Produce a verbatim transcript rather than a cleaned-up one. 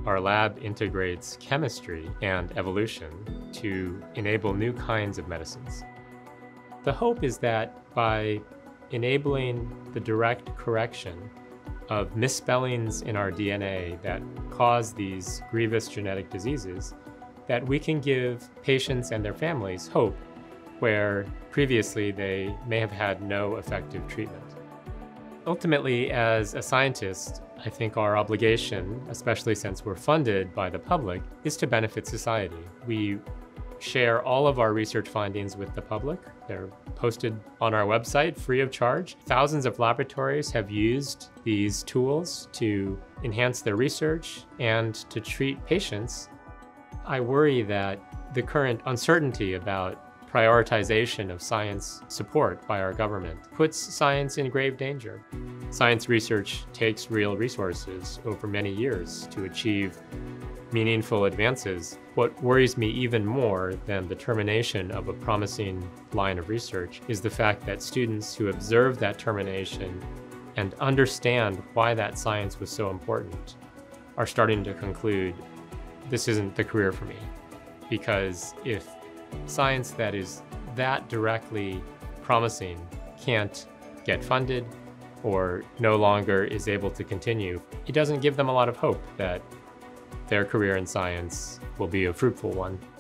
Our lab integrates chemistry and evolution to enable new kinds of medicines. The hope is that by enabling the direct correction of misspellings in our D N A that cause these grievous genetic diseases, that we can give patients and their families hope where previously they may have had no effective treatment. Ultimately, as a scientist, I think our obligation, especially since we're funded by the public, is to benefit society. We share all of our research findings with the public. They're posted on our website free of charge. Thousands of laboratories have used these tools to enhance their research and to treat patients. I worry that the current uncertainty about prioritization of science support by our government puts science in grave danger. Science research takes real resources over many years to achieve meaningful advances. What worries me even more than the termination of a promising line of research is the fact that students who observe that termination and understand why that science was so important are starting to conclude, this isn't the career for me. Because if science that is that directly promising can't get funded or no longer is able to continue, it doesn't give them a lot of hope that their career in science will be a fruitful one.